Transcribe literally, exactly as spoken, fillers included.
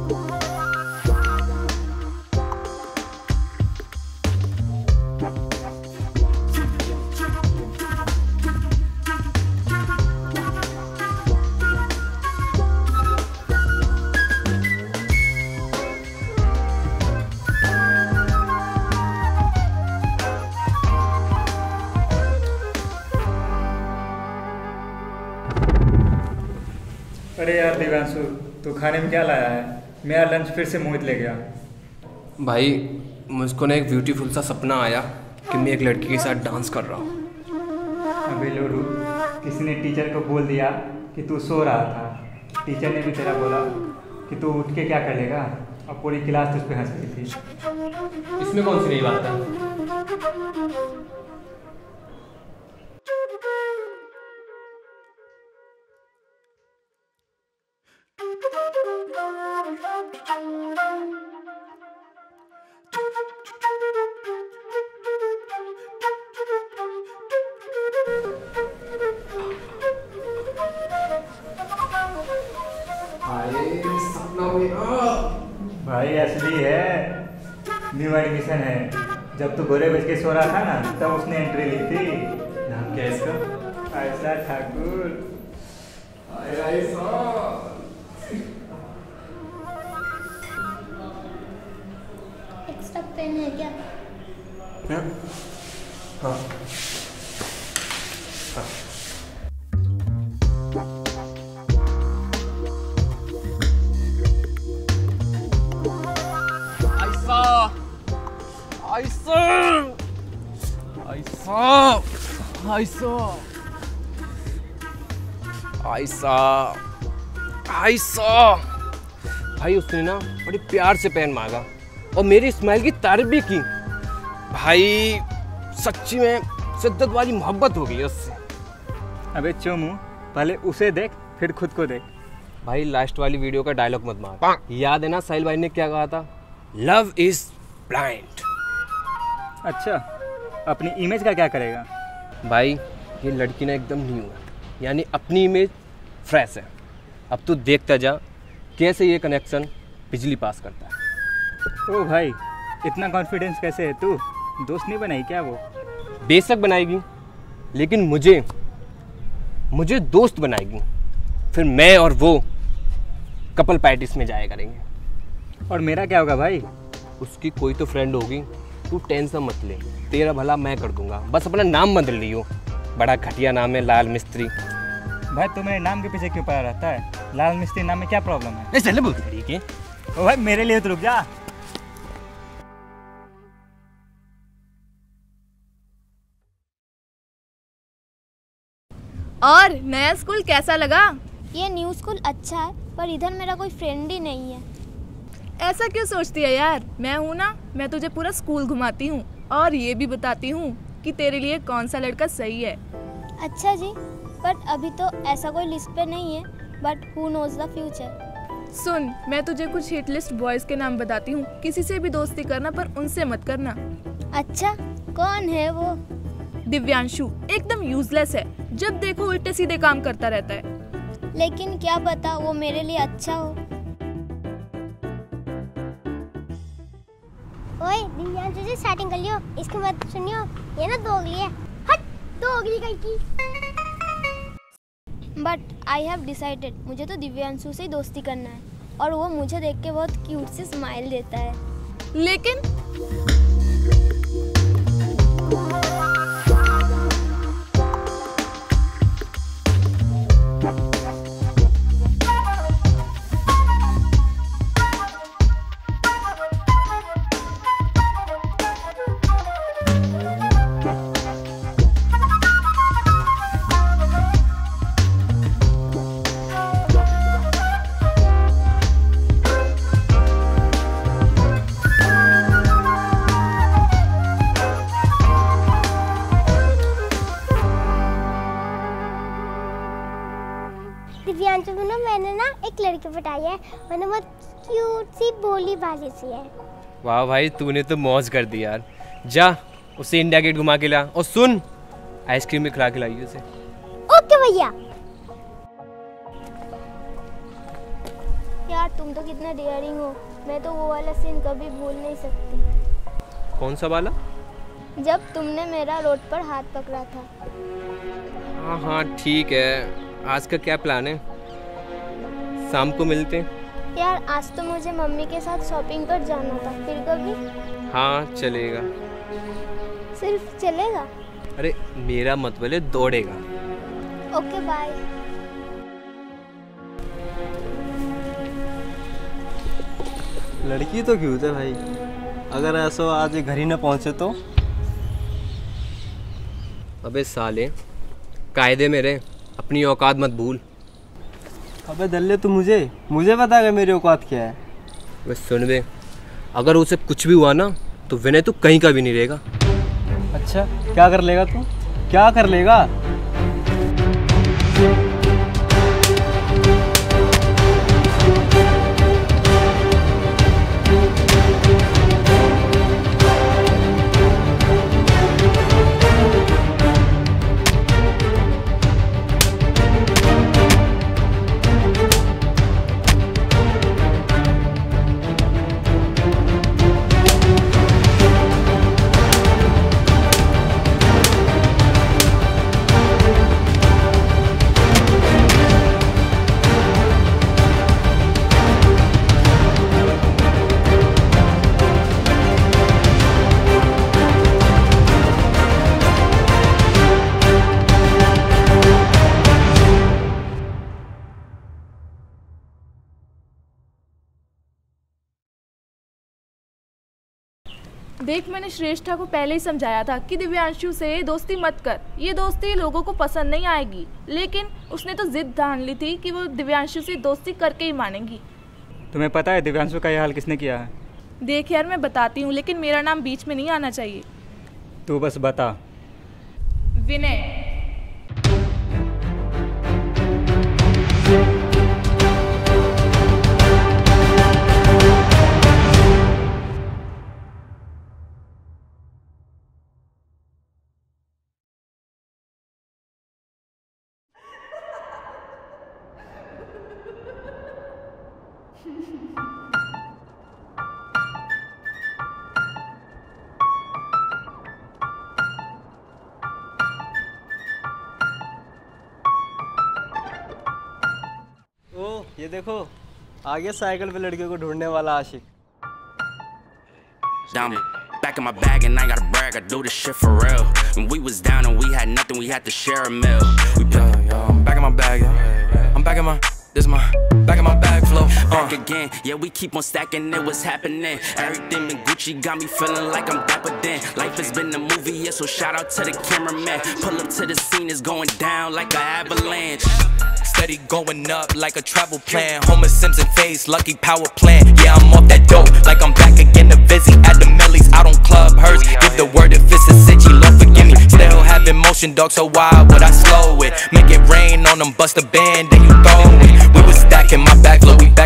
अरे यार दिव्यांशु, तू खाने में क्या लाया है? मेरा लंच फिर से मोहित ले गया। भाई मुझको ना एक ब्यूटीफुल सा सपना आया कि मैं एक लड़की के साथ डांस कर रहा हूँ। अबे लोरू, किसी ने टीचर को बोल दिया कि तू सो रहा था। टीचर ने भी तेरा बोला कि तू उठ के क्या कर लेगा, और पूरी क्लास तुझ पे हंस रही थी। इसमें कौन सी नई बात है? भाई असली है, न्यू एडमिशन है। जब तू गोरे बज के सो रहा था ना, तब उसने एंट्री ली थी। नाम क्या है इसका? आयशा ठाकुर। एक्स्ट्रा पेन है क्या? हाँ हाँ हाँ। आयशा आयशा आयशा आयशा भाई उसने ना बड़ी प्यार से पेन मांगा और मेरी स्माइल की तारीफ भी की। भाई सच्ची में शिद्दत वाली मोहब्बत हो गई उससे। अबे चोमू, पहले उसे देख फिर खुद को देख। भाई लास्ट वाली वीडियो का डायलॉग मत मार। याद है ना साहिल भाई ने क्या कहा था? Love is blind. अच्छा, अपनी इमेज का क्या करेगा? भाई ये लड़की ना एकदम न्यू है, यानी अपनी इमेज फ्रेश है। अब तू देखता जा कैसे ये कनेक्शन बिजली पास करता है। ओ भाई, इतना कॉन्फिडेंस कैसे है तू? दोस्त नहीं बनाई क्या वो? बेशक बनाएगी, लेकिन मुझे मुझे दोस्त बनाएगी। फिर मैं और वो कपल पार्टीज में जाया करेंगे। और मेरा क्या होगा भाई? उसकी कोई तो फ्रेंड होगी, तू टेंशन मत ले, तेरा भला मैं कर दूंगा। बस अपना नाम बदल लियो, बड़ा घटिया नाम है लाल मिस्त्री। भाई तू मेरे नाम के पीछे क्यों पड़ा रहता है? लाल मिस्त्री नाम में क्या प्रॉब्लम है? नहीं चले बोलते ठीक है। ओ भाई मेरे लिए तो रुक जा। और नया स्कूल कैसा लगा? ये न्यू स्कूल अच्छा है, पर इधर मेरा कोई फ्रेंड ही नहीं है। ऐसा क्यों सोचती है यार? मैं हूँ ना, मैं तुझे पूरा स्कूल घुमाती हूँ और ये भी बताती हूँ कि तेरे लिए कौन सा लड़का सही है। अच्छा जी, बट अभी तो ऐसा कोई लिस्ट पे नहीं है, but who knows the future. सुन, मैं तुझे कुछ हिट लिस्ट बॉयज के नाम बताती हूँ, किसी से भी दोस्ती करना पर उनसे मत करना। अच्छा, कौन है वो? दिव्यांशु एकदम यूजलेस है, जब देखो उल्टे सीधे काम करता रहता है। लेकिन क्या पता वो मेरे लिए अच्छा हो। ओए दिव्यांशु से सेटिंग कर लियो, इसकी बात सुनियो। ये ना दोगली है, हट दोगली कहीं की। बट आई हैव डिसाइडेड, मुझे तो दिव्यांशु से ही दोस्ती करना है, और वो मुझे देख के बहुत क्यूट सी स्माइल देता है। लेकिन दिव्यांशु को ना मैंने ना एक लड़की पटाई है, मैंने बहुत क्यूट सी भोली भाली सी है। वाह भाई, तूने तो मौज कर दी यार। जा उसे इंडिया गेट घुमा के ला, और सुन आइसक्रीम भी खिला के लाई उसे। ओके भैया। यार तुम तो कितना डेयरिंग हो, मैं तो वो वाला सीन कभी भूल नहीं सकती। कौन सा वाला? जब तुमने मेरा रोड पर हाथ पकड़ा था। हाँ हाँ ठीक है, आज का क्या प्लान है? शाम को मिलते हैं। यार आज तो मुझे मम्मी के साथ शॉपिंग पर जाना था, फिर कभी? हाँ चलेगा। सिर्फ चलेगा? अरे मेरा मतलब है दौड़ेगा। Okay bye. लड़की तो क्यूट है भाई, अगर ऐसा आज घर ही ना पहुंचे तो। अबे साले, कायदे में रहे, अपनी औकात मत भूल। अबे दल्ले तू मुझे मुझे बता कि मेरी औकात क्या है। बस सुन बे, अगर उसे कुछ भी हुआ ना तो विनय तू कहीं का भी नहीं रहेगा। अच्छा क्या कर लेगा तू, क्या कर लेगा? देख, मैंने श्रेष्ठा को पहले ही समझाया था कि दिव्यांशु से दोस्ती मत कर, ये दोस्ती लोगों को पसंद नहीं आएगी, लेकिन उसने तो जिद ठान ली थी कि वो दिव्यांशु से दोस्ती करके ही मानेगी। तुम्हें पता है दिव्यांशु का ये हाल किसने किया है? देख यार, मैं बताती हूँ, लेकिन मेरा नाम बीच में नहीं आना चाहिए। तू बस बता। विनय। ओ ये देखो, आगे साइकिल पे लड़कियों को ढूंढने वाला आशिक। Down back in my bag and I ain't gotta brag, I do this shit for real. When we was down and we had nothing, we had to share a meal. We yo, yo, I'm back in my bag, yeah. I'm back in my, this is my, back in my bag flow. Uh. Back again, yeah, we keep on stacking it, what's happening? Everything been Gucci, got me feeling like I'm dapper then. Life has been a movie, yeah, so shout out to the cameraman. Pull up to the scene, it's going down like an avalanche. Steady going up like a travel plan. Homer Simpson face, lucky power plant. Yeah, I'm off that dope, like I'm back again to Vizzy at the Millie's. Out on Club Hers, give the word if it's a cinch, Lord forgive me. Still having motion, dog, so why would I slow it? Make it rain on them, bust a band, then you throw it. We was stacking my back, low, we